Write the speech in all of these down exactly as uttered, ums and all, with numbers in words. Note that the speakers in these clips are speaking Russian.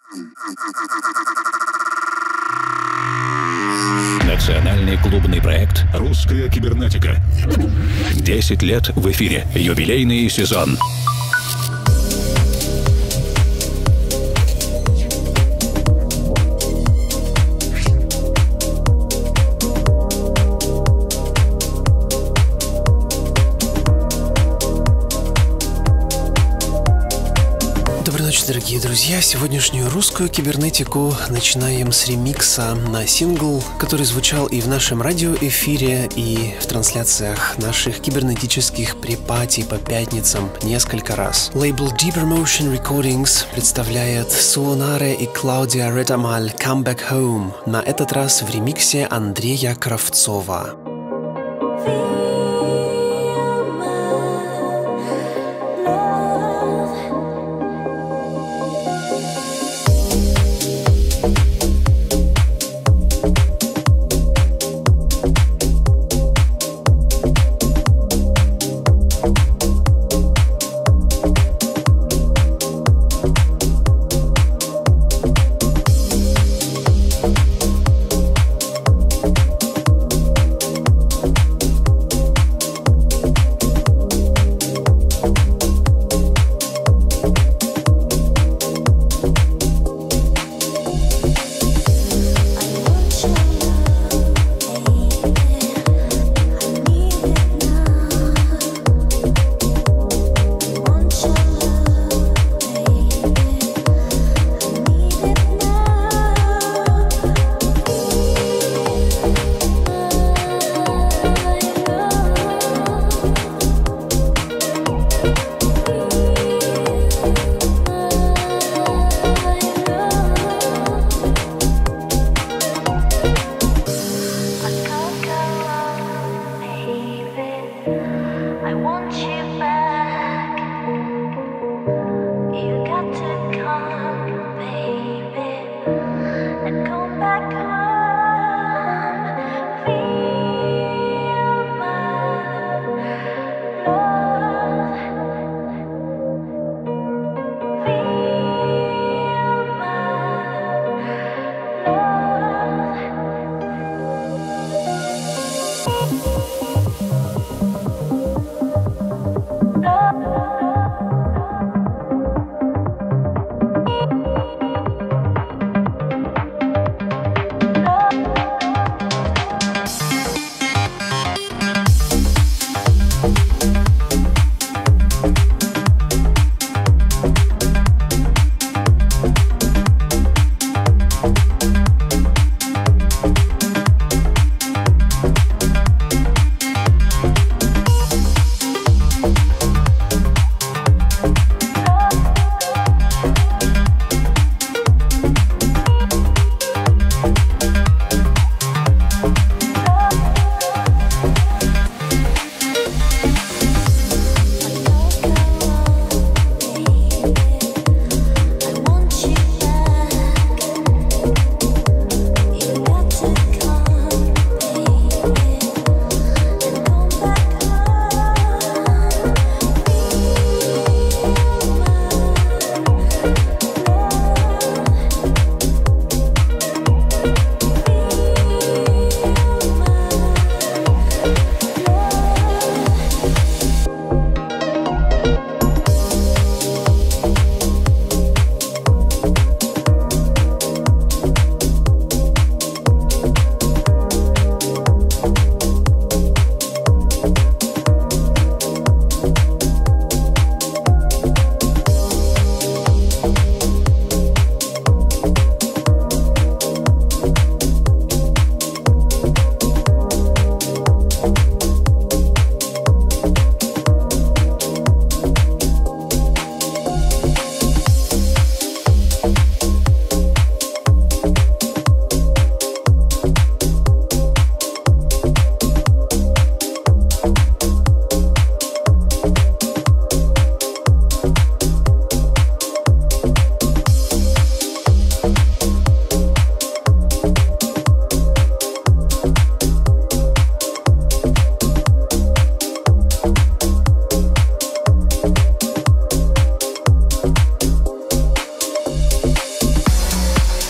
Национальный клубный проект «Русская кибернетика». десять лет в эфире. Юбилейный сезон. Дорогие друзья, сегодняшнюю русскую кибернетику начинаем с ремикса на сингл, который звучал и в нашем радиоэфире, и в трансляциях наших кибернетических препати по пятницам несколько раз. Лейбл Deeper Motion Recordings представляет Суонаре и Клаудия Ретамаль «Come Back Home», на этот раз в ремиксе Андрея Кравцова.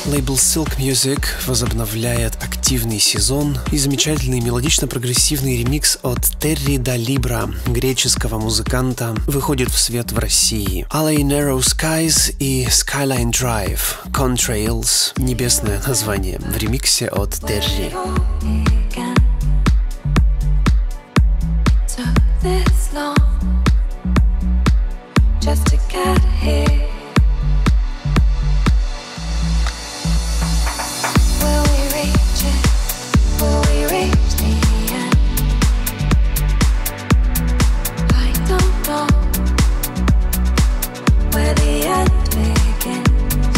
Лейбл Silk Music возобновляет активный сезон, и замечательный мелодично-прогрессивный ремикс от Terry da Libra, греческого музыканта, выходит в свет в России. L A Narrow Skies и Skyline Drive, Contrails, небесное название, в ремиксе от Terry. This long just to get here. Will we reach it? Will we reach the end? I don't know where the end begins.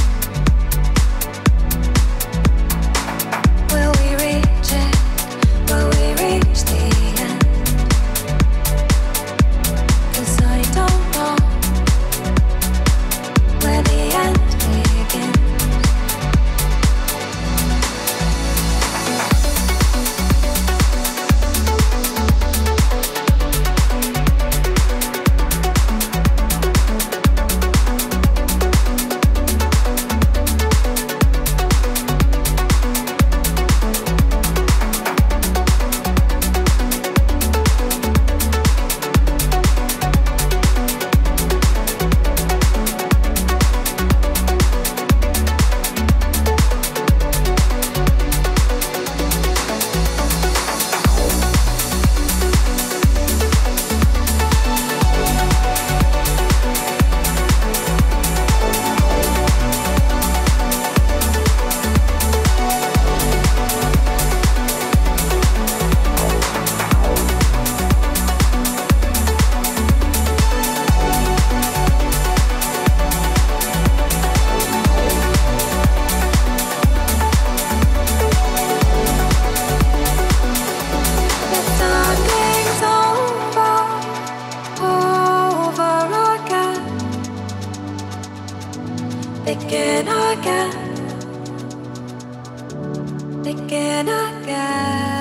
Will we reach it? Will we reach the end? I don't know where the end begins. Begin again, begin again.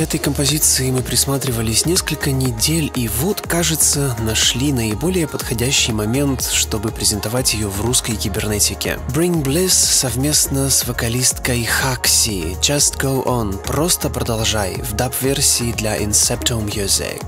Этой композиции мы присматривались несколько недель, и вот, кажется, нашли наиболее подходящий момент, чтобы презентовать ее в русской кибернетике. Bring Bliss совместно с вокалисткой Хакси. Just Go On, просто продолжай, в даб-версии для Incepto Music.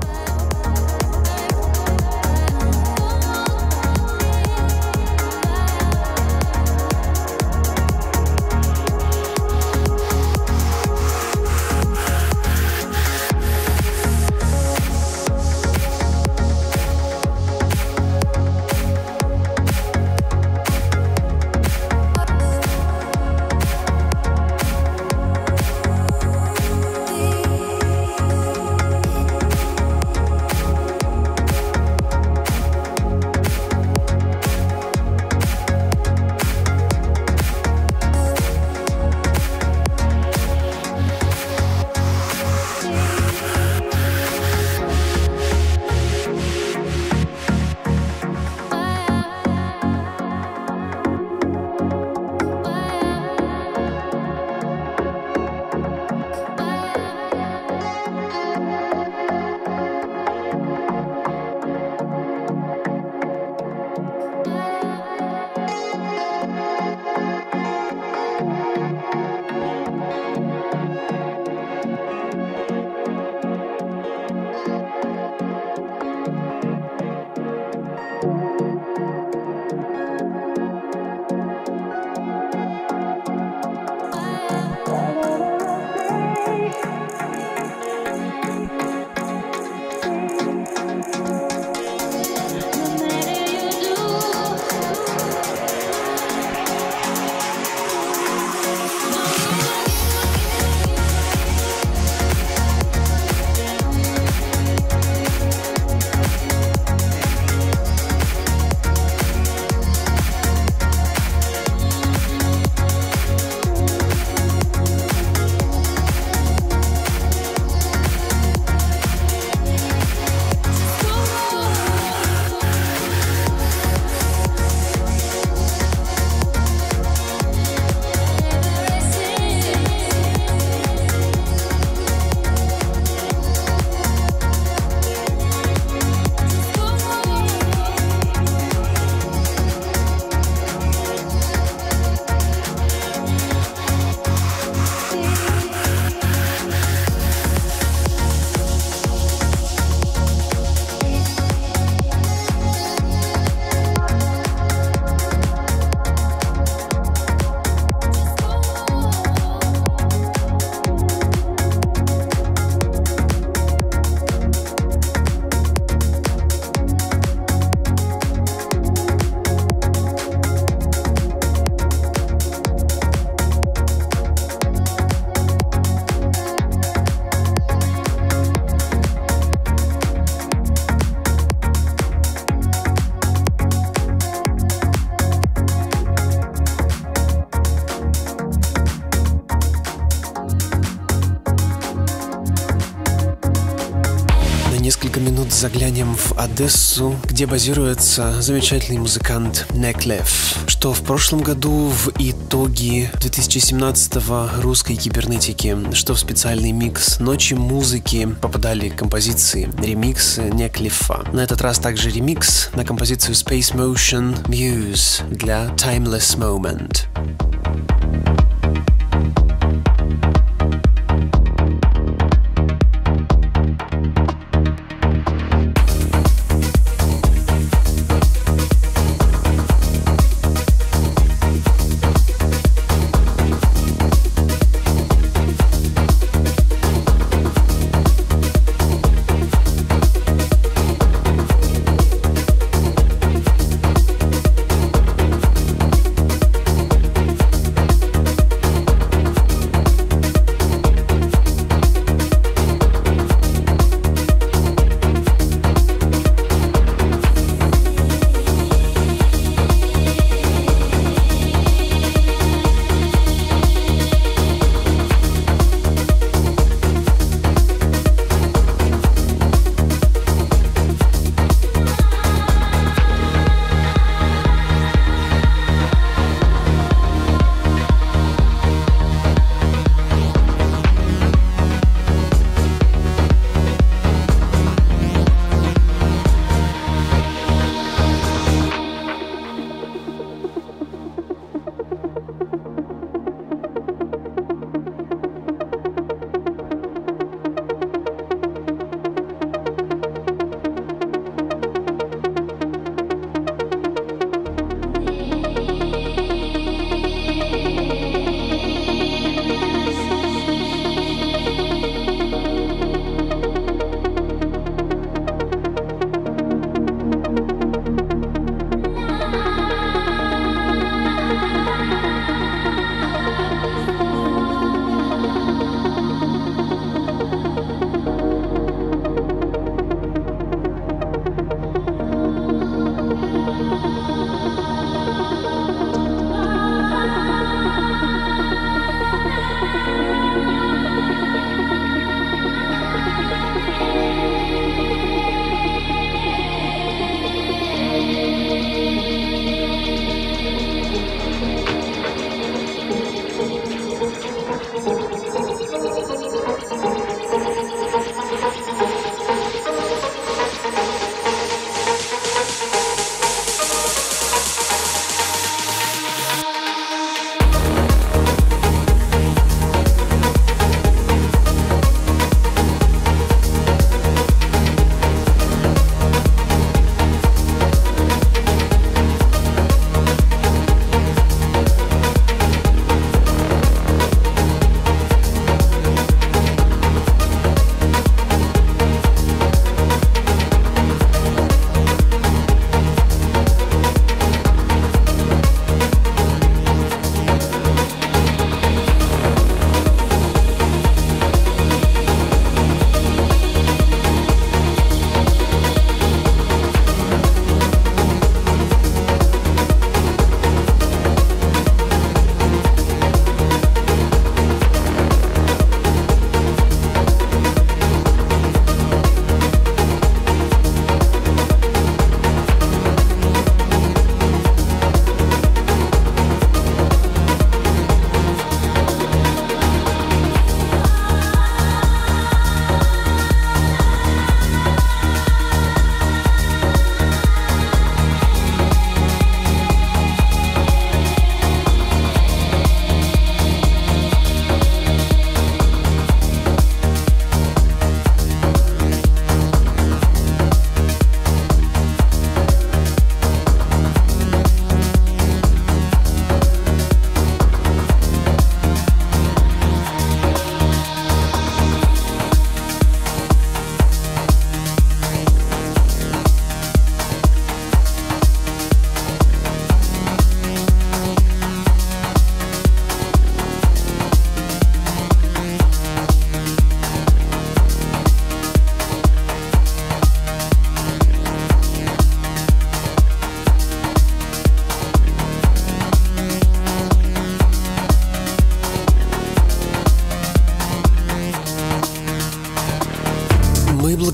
несколько минут заглянем в Одессу, где базируется замечательный музыкант Неклеф, что в прошлом году в итоге две тысячи семнадцатого русской кибернетики, что в специальный микс «Ночи музыки» попадали композиции, ремиксы Неклефа. На этот раз также ремикс на композицию Space Motion Muse для Timeless Moment.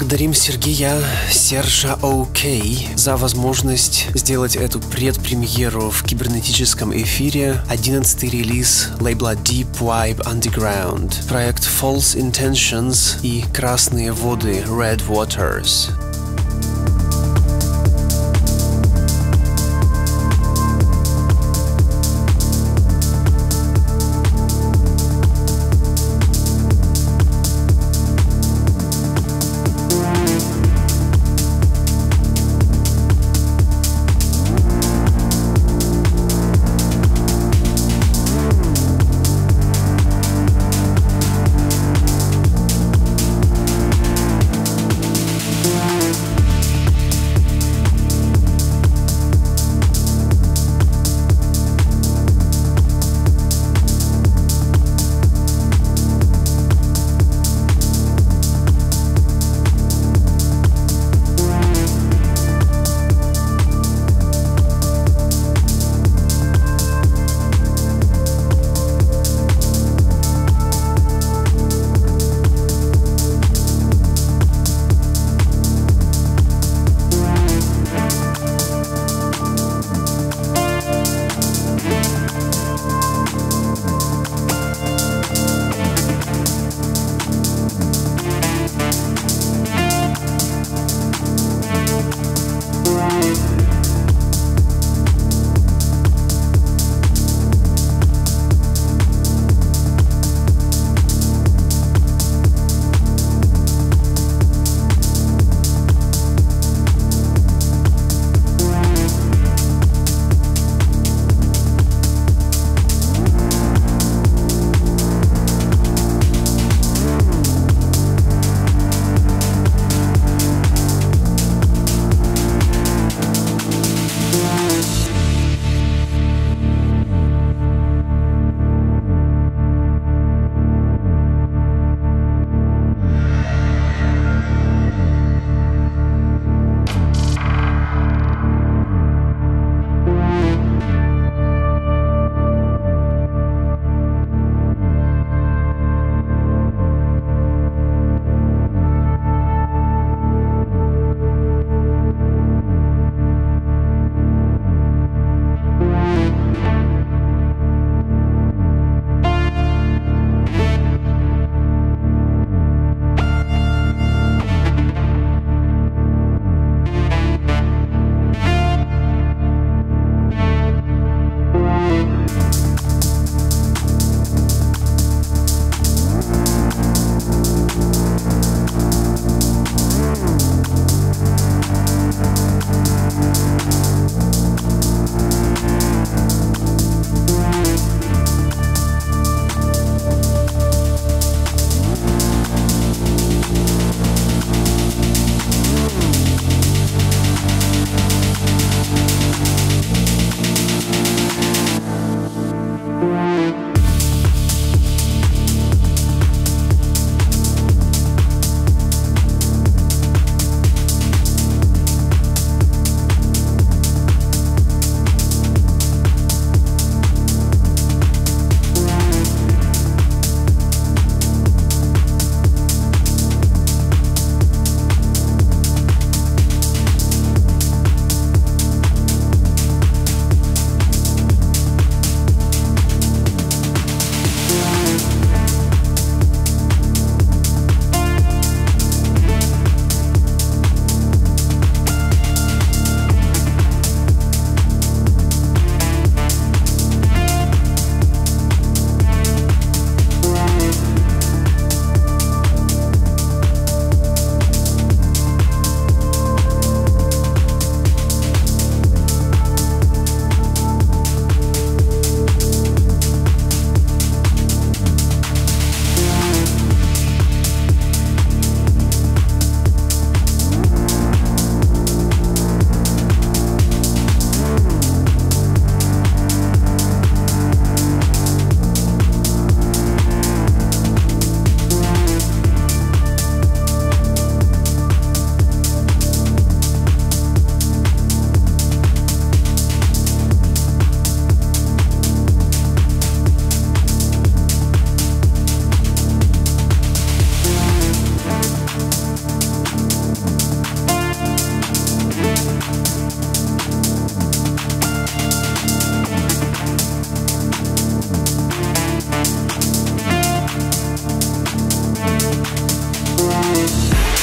благодарим Сергея Сержа Окей за возможность сделать эту предпремьеру в кибернетическом эфире. одиннадцатый релиз лейбла Deep Vibe Underground, проект False Intentions и Красные воды Red Waters. We'll be right back.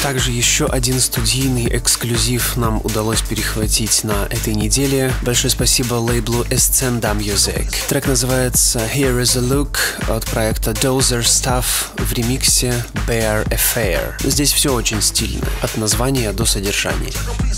Также еще один студийный эксклюзив нам удалось перехватить на этой неделе. Большое спасибо лейблу Escenda Music. Трек называется Here is a Look от проекта Dozer Stuff в ремиксе Bear Affair. Здесь все очень стильно, от названия до содержания.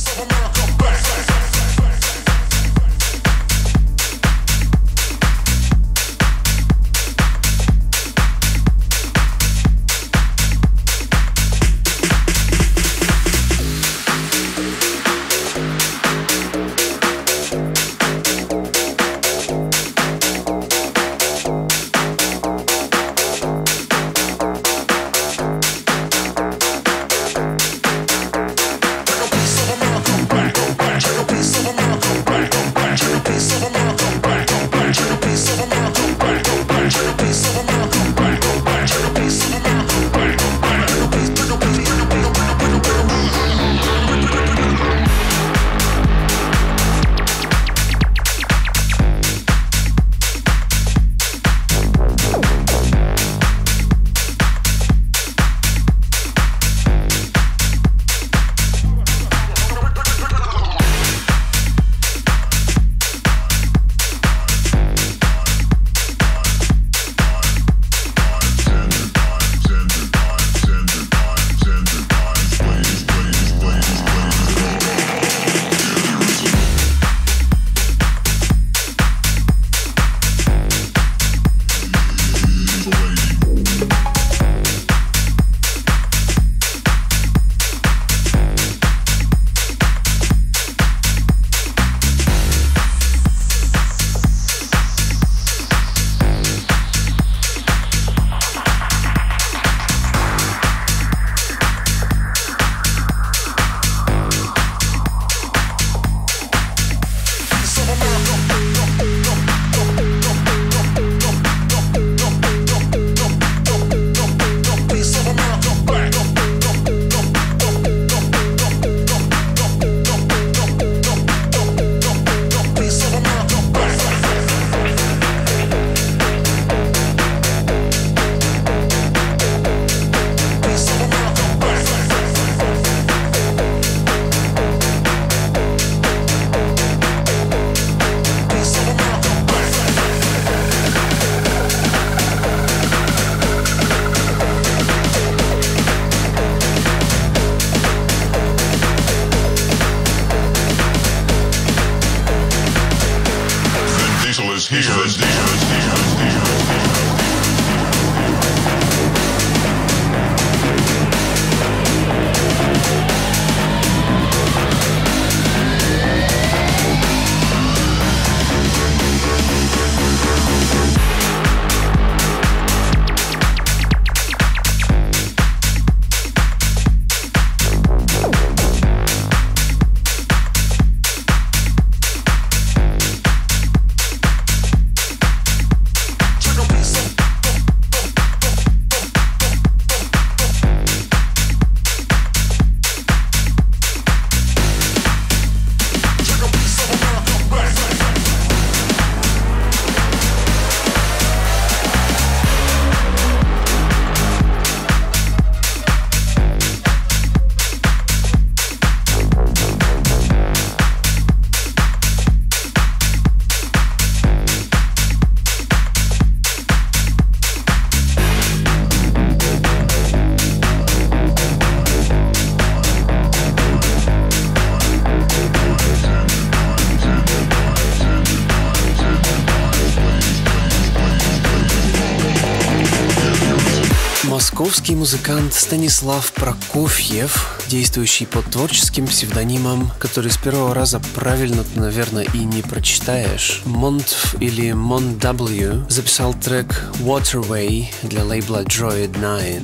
Московский музыкант Станислав Прокофьев, действующий под творческим псевдонимом, который с первого раза правильно, наверное, и не прочитаешь, Монт или Mon W, записал трек Waterway для лейбла Droid девять.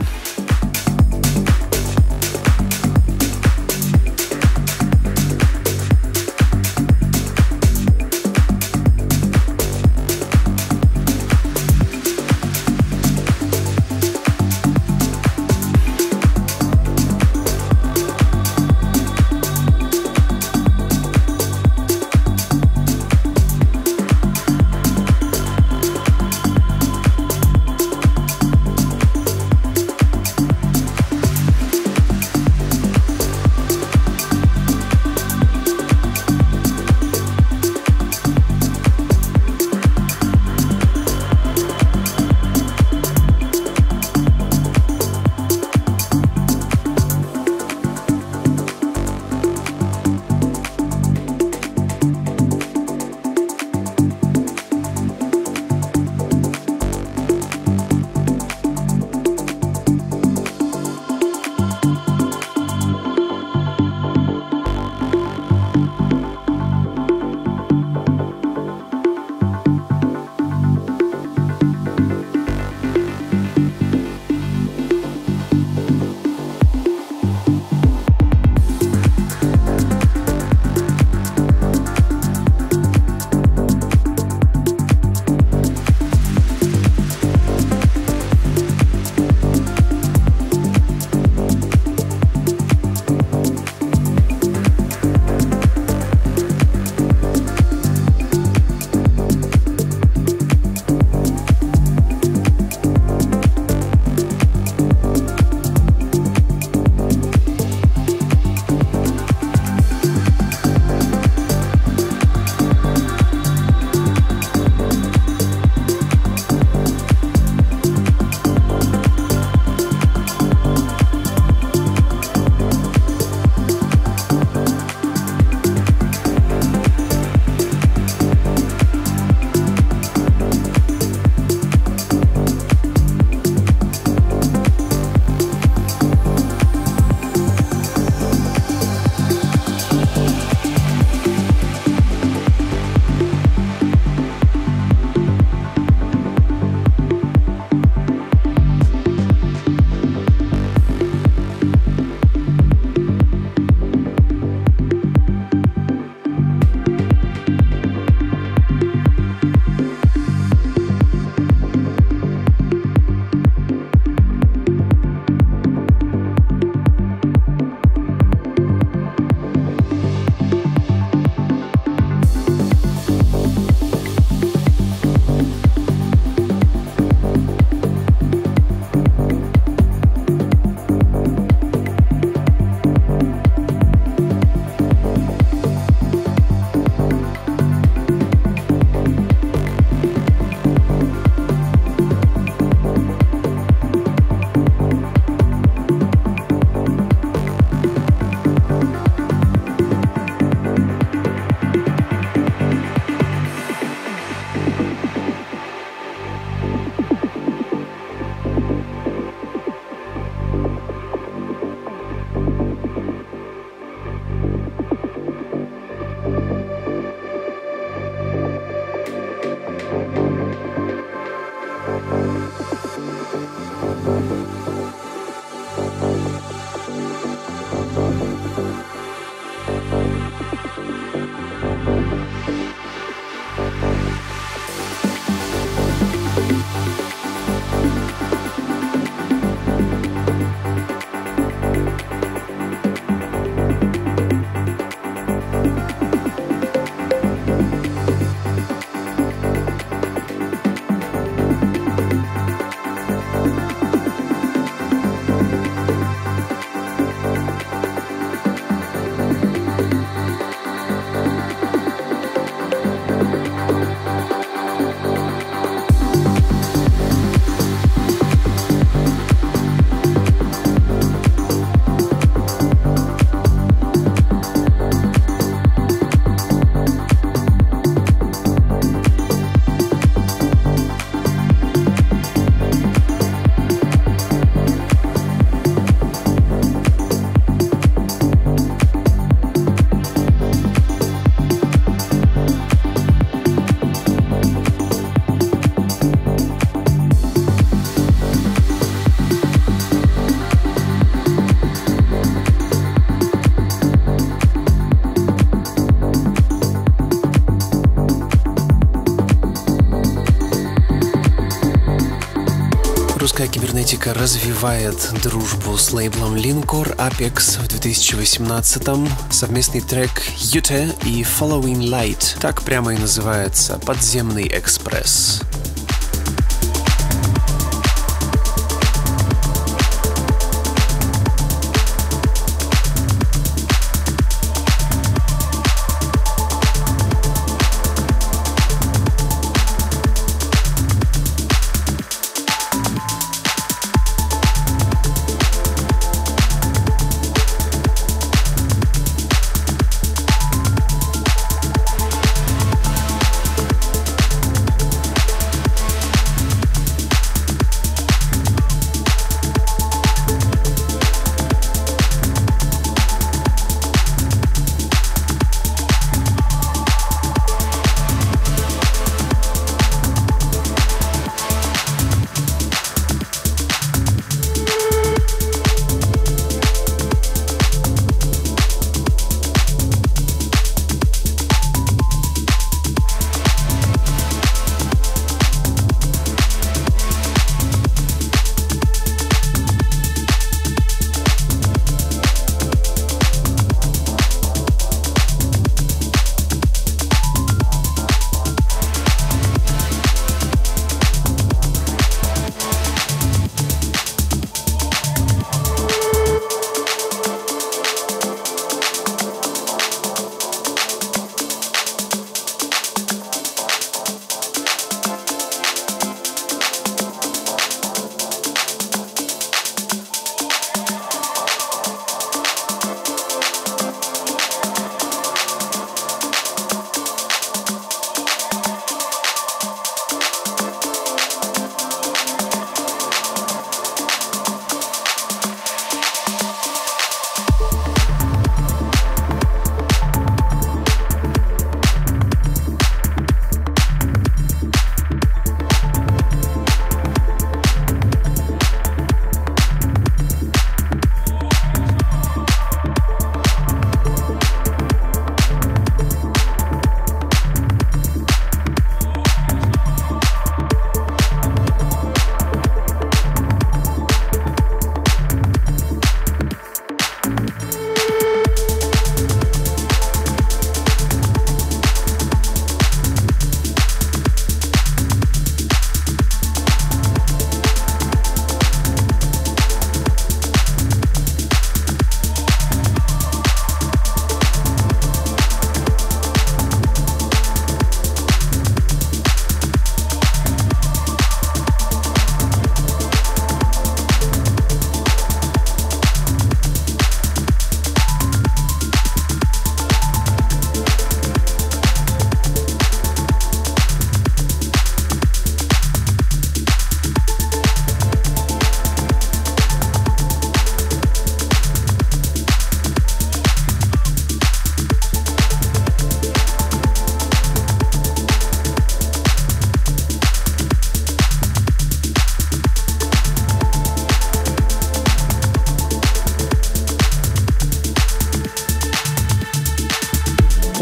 Русская кибернетика развивает дружбу с лейблом Linkor Apex в две тысячи восемнадцатом. Совместный трек Ute и Following Light. Так прямо и называется «Подземный экспресс».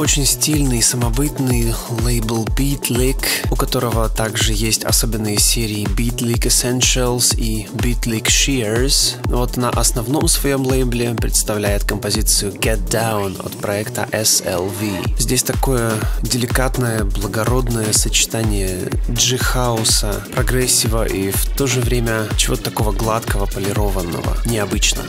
очень стильный, самобытный лейбл Beatlick, у которого также есть особенные серии Beatlick Essentials и Beatlick Shears. Вот на основном своем лейбле представляет композицию Get Down от проекта эс эл ви. Здесь такое деликатное, благородное сочетание джи-хауса, прогрессива и в то же время чего-то такого гладкого, полированного. Необычно.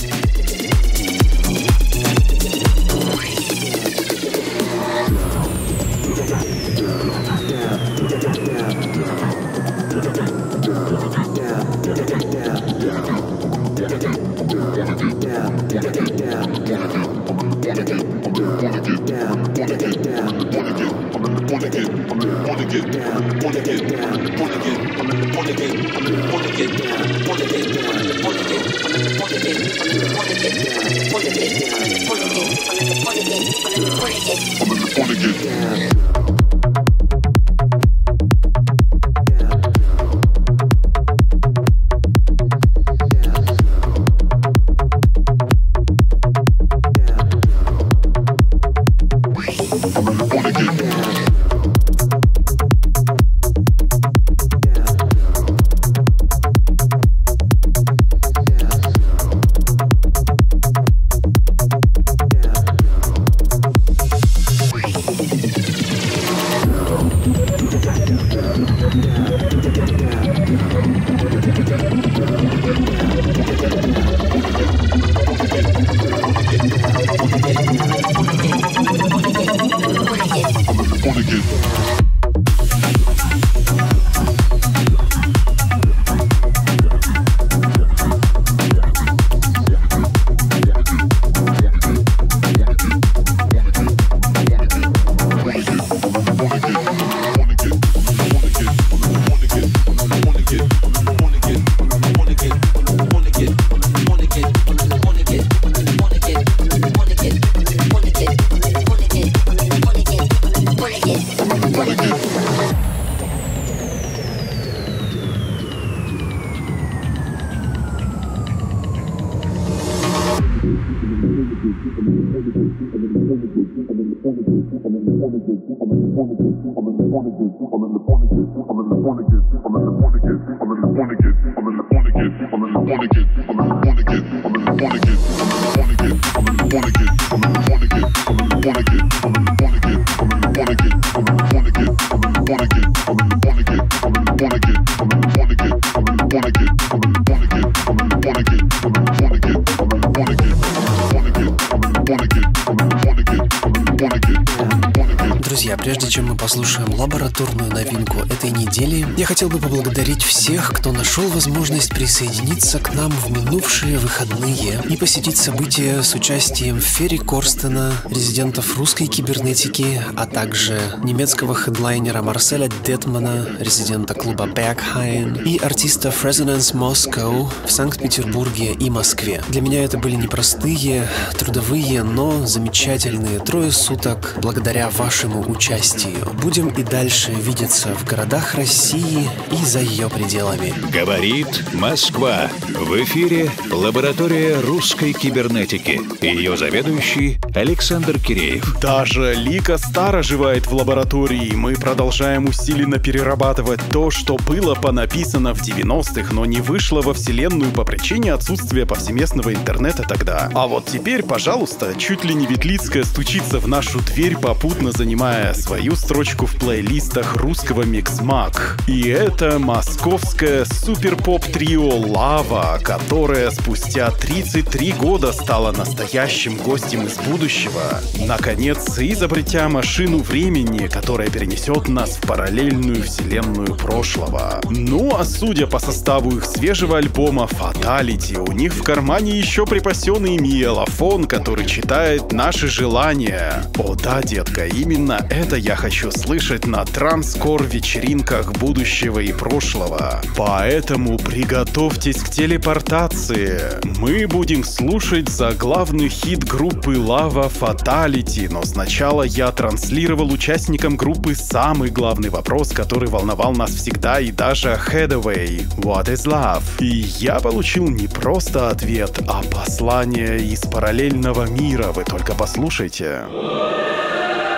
Друзья, прежде чем мы послушаем лабораторную новинку этой недели, я хотел бы поблагодарить всех, кто нашел возможность присоединиться к нам в минувшие выходные и посетить события с участием Ферри Корстена, резидентов русской кибернетики, а также немецкого хедлайнера Марселя Детмана, резидента клуба Berghain, и артистов Resonance Moscow в Санкт-Петербурге и Москве. Для меня это были непростые, трудовые, но замечательные трое суток благодаря вашему участию. Будем и дальше видеться в городах России и за ее пределами. Говорит Москва. В эфире лаборатория русской кибернетики. Ее заведующий Александр Киреев. Даже Лика Стар оживает в лаборатории. Мы продолжаем усиленно перерабатывать то, что было понаписано в девяностых, но не вышло во вселенную по причине отсутствия повсеместного интернета тогда. А вот теперь, пожалуйста, чуть ли не Ветлицкая стучится в нашу дверь, попутно занимая свою строчку в плейлистах русского Миксмаг. И это московское супер-поп-трио «Лава», которое спустя тридцать три года стало настоящим гостем из будущего, наконец изобретя машину времени, которая перенесет нас в параллельную вселенную прошлого. Ну а судя по составу их свежего альбома «Fatality», у них в кармане еще припасенный миелофон, который читает наши желания. О да, детка, именно это я хочу слышать на транскор-вечеринках будущего и прошлого. Поэтому приготовьтесь к телепортации. Мы будем слушать заглавный хит группы Лава «Fatality», но сначала я транслировал участникам группы самый главный вопрос, который волновал нас всегда и даже Hathaway: What is love? И я получил не просто ответ, а послание из параллельного мира. Вы только послушайте.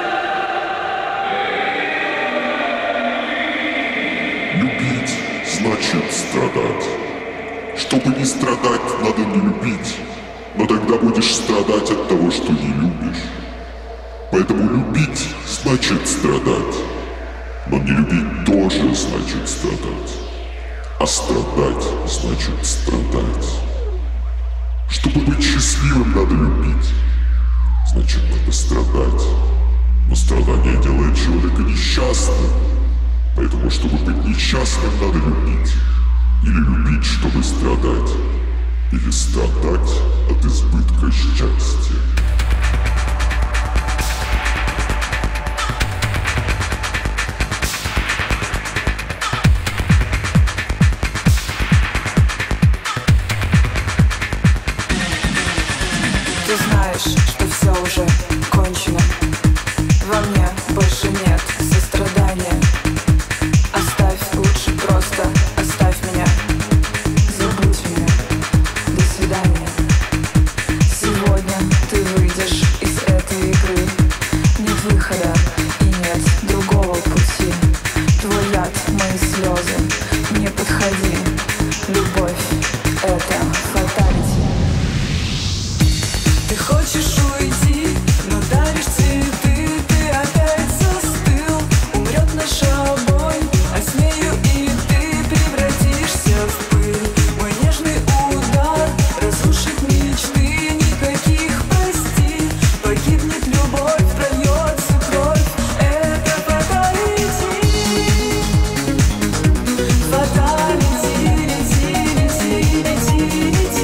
значит страдать. Чтобы не страдать, надо не любить, но тогда будешь страдать от того, что не любишь. Поэтому любить значит страдать, но не любить тоже значит страдать. А страдать значит страдать. Чтобы быть счастливым, надо любить, значит, надо страдать. Но страдание делает человека несчастным. Поэтому, чтобы быть несчастным, надо любить. Или любить, чтобы страдать. Или страдать от избытка счастья. Ты знаешь, что все уже кончено. Во мне больше нет сострадания. Оставь лучше просто, оставь меня. Забудь меня, до свидания. Сегодня ты выйдешь из этой игры. Нет выхода и нет другого пути. Твой яд, мои слезы, не подходи. Любовь — это фаталити. Ты хочешь уйти, но даришь цветы. Ты опять застыл, умрет наш обои. Осмею, и ты превратишься в пыль. Мой нежный удар разрушит мечты. Никаких прости, погибнет любовь, прольется кровь. Это фаталити. Фаталити, лети, лети, лети, лети.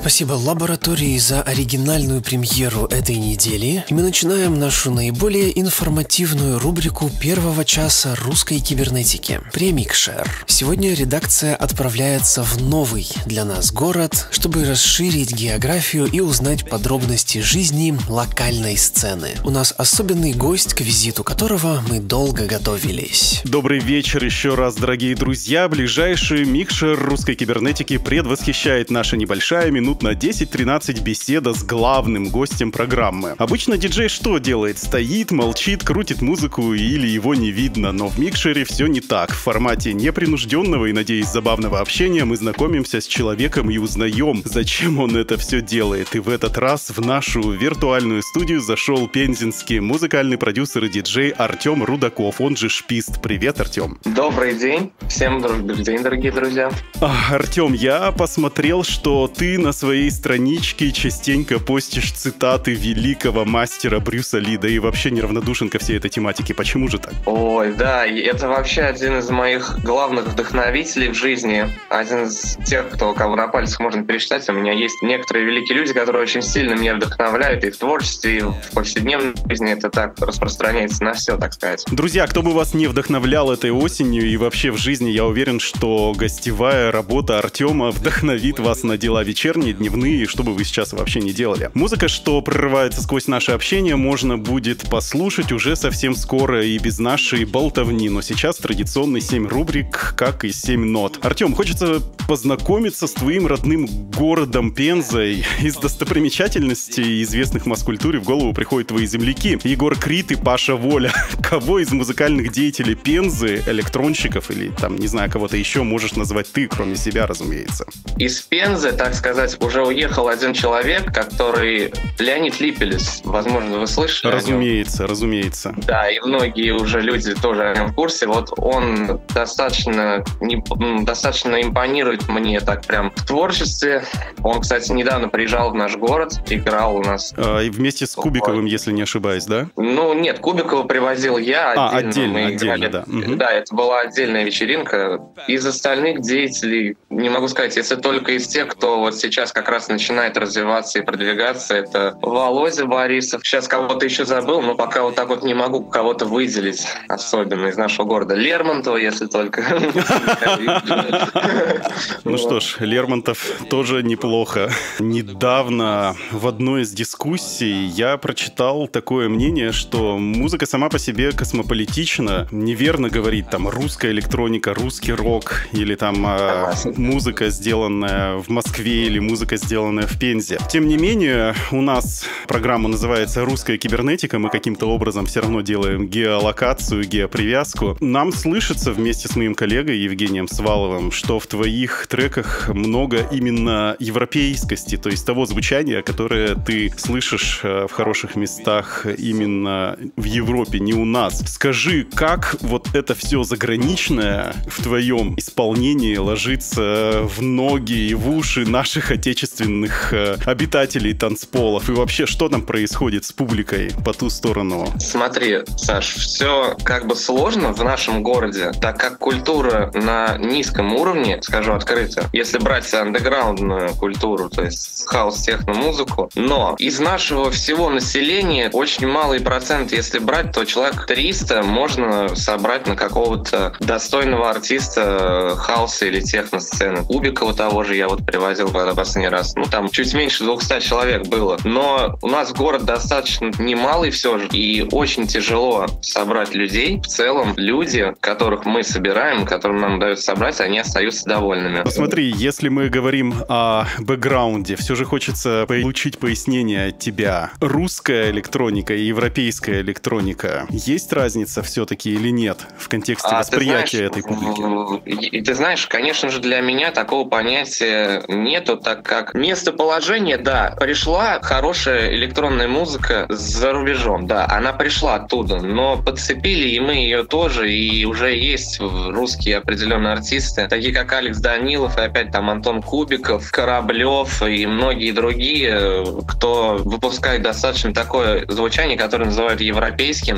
Спасибо лаборатории за оригинальную премьеру этой недели. И мы начинаем нашу наиболее информативную рубрику первого часа русской кибернетики – Премикшер. Сегодня редакция отправляется в новый для нас город, чтобы расширить географию и узнать подробности жизни локальной сцены. У нас особенный гость, к визиту которого мы долго готовились. Добрый вечер еще раз, дорогие друзья. Ближайший микшер русской кибернетики предвосхищает наша небольшая минут на десять-тринадцать беседа с главным гостем программы. Обычно диджей что делает? Стоит, молчит, крутит музыку или его не видно, но в микшере все не так. В формате непринужденного и, надеюсь, забавного общения мы знакомимся с человеком и узнаем, зачем он это все делает. И в этот раз в нашу виртуальную студию зашел пензенский музыкальный продюсер и диджей Артем Рудаков, он же Шпист. Привет, Артем. Добрый день. Всем добрый день, дорогие друзья. А, Артем, я посмотрел, что ты на своей страничке частенько постишь цитаты великого мастера Брюса Ли, да и вообще неравнодушен ко всей этой тематике. Почему же так? Ой, да, это вообще один из моих главных вдохновителей в жизни. Один из тех, кто, кого на пальцах можно пересчитать. У меня есть некоторые великие люди, которые очень сильно меня вдохновляют и в творчестве, и в повседневной жизни. Это так распространяется на все, так сказать. Друзья, кто бы вас не вдохновлял этой осенью и вообще в жизни, я уверен, что гостевая работа Артема вдохновит вас на дела вечерние, дневные, что бы вы сейчас вообще не делали. Музыка, что прорывается сквозь наше общение, можно будет послушать уже совсем скоро и без нашей болтовни. Но сейчас традиционный семь рубрик, как и семь нот. Артем, хочется познакомиться с твоим родным городом Пензой. Из достопримечательностей, известных в масс-культуре, в голову приходят твои земляки Егор Крид и Паша Воля. Кого из музыкальных деятелей Пензы, электронщиков или там, не знаю, кого-то еще можешь назвать ты, кроме себя, разумеется? Из Пензы, так сказать, уже уехал один человек, который Леонид Липелес. Возможно, вы слышали? Разумеется, разумеется. Да, и многие уже люди тоже о нем в курсе. Вот он достаточно, не, достаточно импонирует мне так прям в творчестве. Он, кстати, недавно приезжал в наш город, играл у нас. А, и вместе с Кубиковым, если не ошибаюсь, да? Ну, нет, Кубикова привозил я. А, отдельно, отдельно, мы отдельно, играли. да. Угу. Да, это была отдельная вечеринка. Из остальных деятелей, не могу сказать, если только из тех, кто вот сейчас как раз начинает развиваться и продвигаться, это Володя Борисов. Сейчас кого-то еще забыл, но пока вот так вот не могу кого-то выделить, особенно из нашего города. Лермонтова, если только. Ну что ж, Лермонтов тоже неплохо. Недавно в одной из дискуссий я прочитал такое мнение, что музыка сама по себе космополитична. Неверно говорить там русская электроника, русский рок или там э, музыка, сделанная в Москве или музыка, сделанная в Пензе. Тем не менее, у нас программа называется «Русская кибернетика». Мы каким-то образом все равно делаем геолокацию, геопривязку. Нам слышится вместе с моим коллегой Евгением Сваловым, что в твоих треках много именно европейскости, то есть того звучания, которое ты слышишь в хороших местах именно в Европе, не у нас. Скажи, как вот это все заграничное в твоем исполнении ложится в ноги и в уши наших отечественных обитателей танцполов? И вообще, что там происходит с публикой по ту сторону? Смотри, Саш, все как бы сложно в нашем городе, так как культура на низком уровне, скажу открыто, если брать андеграундную культуру, то есть хаус-техно-музыку, но из нашего всего населения очень малый процент, если брать, то человек триста можно собрать на какого-то достойного артиста хауса или техно-сцены. Кубикова того же я вот привозил в последний раз. Ну, там чуть меньше двухсот человек было. Но у нас город достаточно немалый все же, и очень тяжело собрать людей. В целом, люди, которых мы собираем, которым нам удается собрать, они остаются довольными. Посмотри, если мы говорим о бэкграунде, все же хочется получить пояснение от тебя. Русская электроника и европейская электроника, есть разница все-таки или нет в контексте а, восприятия этой публики? И ты знаешь, конечно же, для меня такого понятия нету, так как местоположение, да, пришла хорошая электронная музыка за рубежом, да, она пришла оттуда, но подцепили и мы ее тоже, и уже есть русские определенные артисты, такие как Алекс Данилов, и опять там Антон Кубиков, Кораблев и многие другие, кто выпускает достаточно такое звучание, которое называют европейским. Ну и вон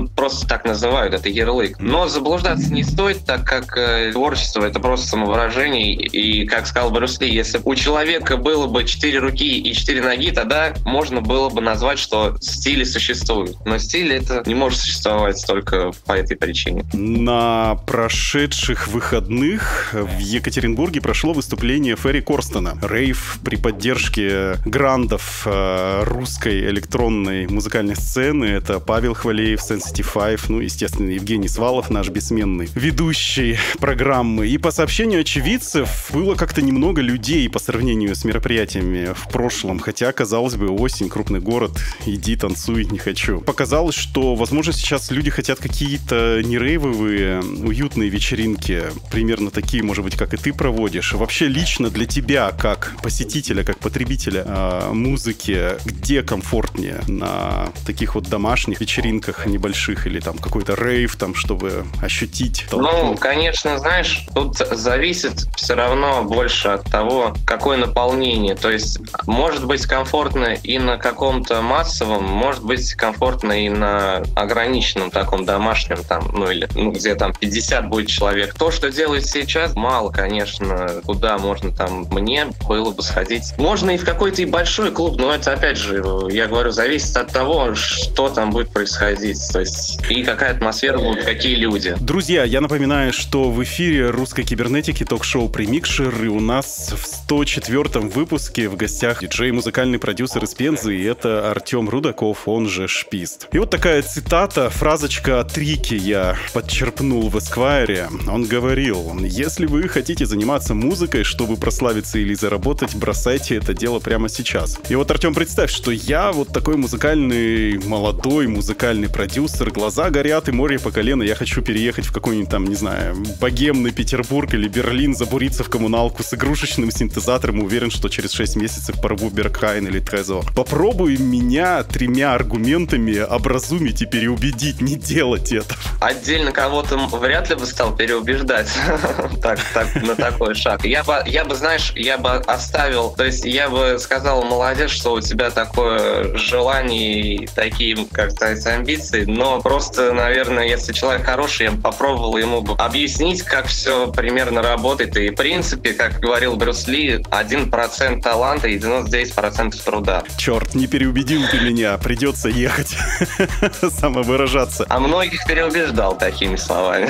он просто так называют, это ярлык. Но заблуждаться не стоит, так как э, творчество — это просто самовыражение. И, как сказал Брюс Ли, если у человека было бы четыре руки и четыре ноги, тогда можно было бы назвать, что стили существуют. Но стиль — это не может существовать только по этой причине. На прошедших выходных в Екатеринбурге прошло выступление Ферри Корстона. Рейв при поддержке грандов э, русской электронной музыкальной сцены. Это Павел Хвалеев, Sensitive Five, ну, естественно, Евгений Свалов, наш бессменный ведущий программы. И по сообщению очевидцев, было как-то немного людей по сравнению с мероприятиями в прошлом. Хотя, казалось бы, осень, крупный город, иди, танцуй, не хочу. Показалось, что, возможно, сейчас люди хотят какие-то не рейвовые, уютные вечеринки, примерно такие, может быть, как и ты проводишь. Вообще, лично для тебя, как посетителя, как потребителя э, музыки, где комфортнее? На таких вот домашних вечеринках небольших или там какой-то рейв, там, чтобы ощутить толпу? Ну, конечно, знаешь, тут зависит все равно больше от того, какое наполнение. То есть, может быть комфортно и на каком-то массовом, может быть комфортно и на ограниченном таком домашнем, там, ну или ну, где там пятьдесят будет человек. То, что делают сейчас, мало, конечно, куда можно там мне было бы сходить. Можно и в какой-то и большой клуб, но это, опять же, я говорю, зависит от того, что там будет происходить. То есть, и какая атмосфера будет, какие люди. Друзья, я напоминаю, что в эфире русской кибернетики ток-шоу «Премикшер», и у нас в сто четвёртом выпуске в гостях диджей, музыкальный продюсер из Пензы, и это Артем Рудаков, он же Шпист. И вот такая цитата, фразочка от Рики я подчерпнул в Эсквайре. Он говорил: если вы хотите заниматься музыкой, чтобы прославиться или заработать, бросайте это дело прямо сейчас. И вот, Артем, представь, что я вот такой музыкальный, молодой музыкальный продюсер, глаза горят и море по колено, я хочу переехать в какой-нибудь там, не знаю, богемный Петербург или Берлин, забуриться в коммуналку с игрушечным синтезатором, и уверен, что через шесть месяцев порву Бергхайн или Трезор. Попробуй меня тремя аргументами образумить и переубедить не делать это. Отдельно кого-то вряд ли бы стал переубеждать так, так, на такой шаг. Я бы, я бы, знаешь, я бы оставил, то есть я бы сказал: молодец, что у тебя такое желание и такие, как сказать, амбиции, но просто, наверное, если человек хороший, я бы попробовал ему бы объяснить, как все примерно работает. И, в принципе, как говорил Брюс Ли, один процент таланта и девяносто девять процентов труда. Черт, не переубедил ты меня, придется ехать самовыражаться. А многих переубеждал такими словами.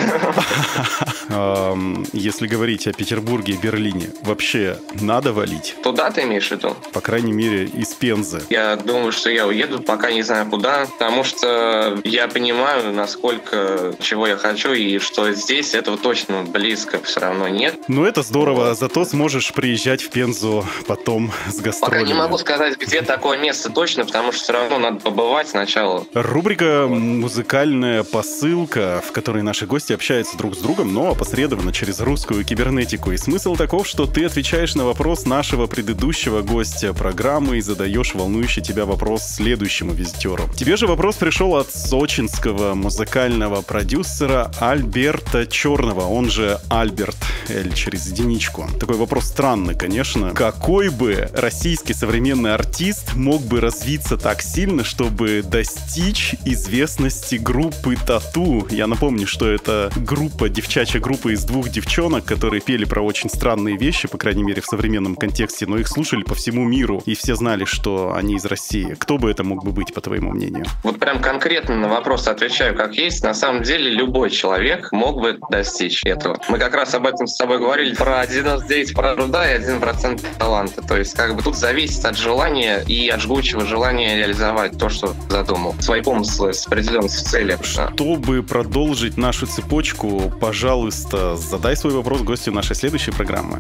Если говорить о Петербурге и Берлине, вообще надо валить? Туда ты имеешь в виду? По крайней мере, из Пензы. Я думаю, что я уеду, пока не знаю куда, потому что я понимаю, насколько чего я хочу, и что здесь этого точно близко все равно нет. Ну, это здорово, зато сможешь приезжать в Пензу потом с гастролями. Пока не могу сказать, где такое место точно, потому что все равно надо побывать сначала. Рубрика «Музыкальная посылка», в которой наши гости общаются друг с другом, но опосредованно через русскую кибернетику. И смысл таков, что ты отвечаешь на вопрос нашего предыдущего гостя программы и задаешь волнующий тебя вопрос следующему визитеру. Тебе же вопрос пришел от сочинского музыкального продюсера Альберта Черного, он же Альберт, L через единичку. Такой вопрос странный, конечно. Какой бы российский современный артист мог бы развиться так сильно, чтобы достичь известности группы Тату? Я напомню, что это группа, девчачья группа из двух девчонок, которые пели про очень странные вещи, по крайней мере в современном контексте, но их слушали по всему миру, и все знали, что они из России. Кто бы это мог бы быть, по твоему мнению? Вот прям конкретно на вопрос отвечаю как есть. На самом деле любой человек мог бы достичь этого. Мы как раз об этом с тобой говорили, про девяносто девять процентов труда и один процент таланта. То есть как бы тут зависит от желания и от жгучего желания реализовать то, что задумал. Свои помыслы с определенной целью. Чтобы продолжить нашу цепочку, пожалуйста, задай свой вопрос гостю нашей следующей программы.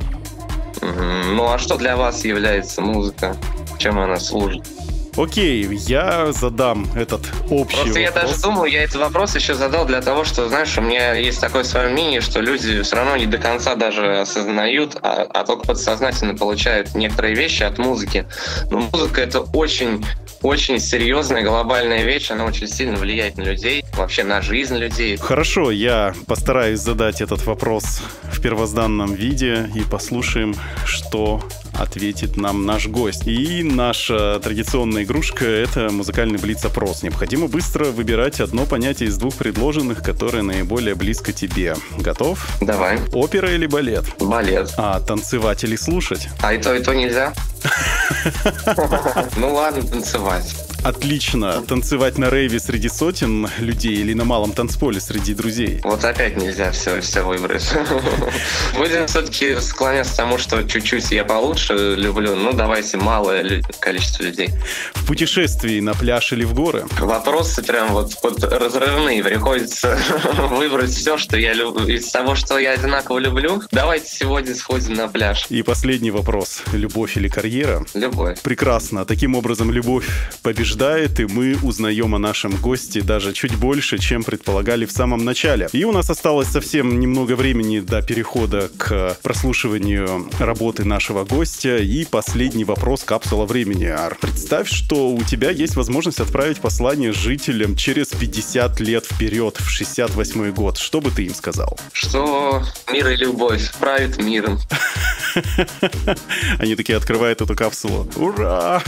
Ну а что для вас является музыка? Чем она служит? Окей, я задам этот общий Просто вопрос. я даже думал, я этот вопрос еще задал для того, что, знаешь, у меня есть такое свое мнение, что люди все равно не до конца даже осознают, а, а только подсознательно получают некоторые вещи от музыки. Но музыка — это очень, очень серьезная глобальная вещь, она очень сильно влияет на людей, вообще на жизнь людей. Хорошо, я постараюсь задать этот вопрос в первозданном виде и послушаем, что ответит нам наш гость. И наша традиционная игрушка — это музыкальный блиц-опрос. Необходимо быстро выбирать одно понятие из двух предложенных, которое наиболее близко тебе. Готов? Давай. Опера или балет? Балет. А танцевать или слушать? А и то, и то нельзя? Ну ладно, танцевать. Отлично. Танцевать на рейве среди сотен людей или на малом танцполе среди друзей? Вот опять нельзя все, все выбрать. Будем все-таки склоняться к тому, что чуть-чуть я получше люблю. Ну, давайте малое количество людей. В путешествии на пляж или в горы? Вопросы прям вот, вот разрывные. Приходится выбрать все, что я люблю. Из того, что я одинаково люблю, давайте сегодня сходим на пляж. И последний вопрос. Любовь или карьера? Любовь. Прекрасно. Таким образом, любовь побеждает, и мы узнаем о нашем госте даже чуть больше, чем предполагали в самом начале. И у нас осталось совсем немного времени до перехода к прослушиванию работы нашего гостя. И последний вопрос — капсула времени. Ар, представь, что у тебя есть возможность отправить послание жителям через пятьдесят лет вперед, в шестьдесят восьмой год. Что бы ты им сказал? Что мир и любовь правит миром. Они такие открывают эту капсулу. Ура!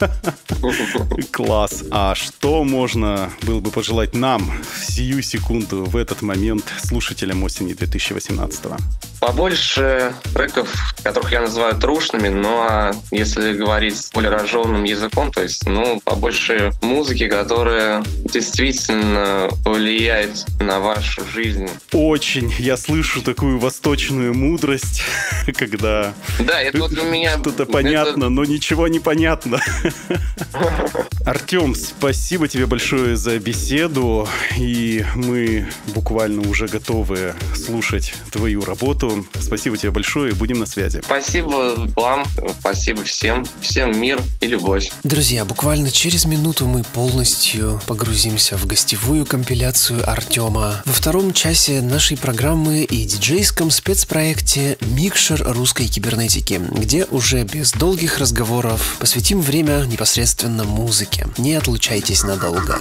Класс. А что можно было бы пожелать нам в сию секунду, в этот момент, слушателям осени две тысячи восемнадцатого? Побольше треков, которых я называю трушными, но если говорить более разжеванным языком, то есть, ну, побольше музыки, которая действительно влияет на вашу жизнь. Очень. Я слышу такую восточную мудрость, когда да, это вот у меня что-то понятно, это... но ничего не понятно. Артем, спасибо тебе большое за беседу, и мы буквально уже готовы слушать твою работу. Спасибо тебе большое, и будем на связи. Спасибо вам, спасибо всем, всем мир и любовь. Друзья, буквально через минуту мы полностью погрузимся в гостевую компиляцию Артема во втором часе нашей программы и диджейском спецпроекте «Микшер русской кибернетики», где уже без долгих разговоров посвятим время непосредственно музыке. Не отлучайтесь надолго.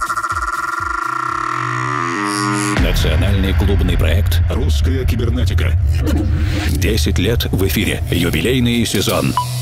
Национальный клубный проект «Русская кибернетика». десять лет в эфире. Юбилейный сезон.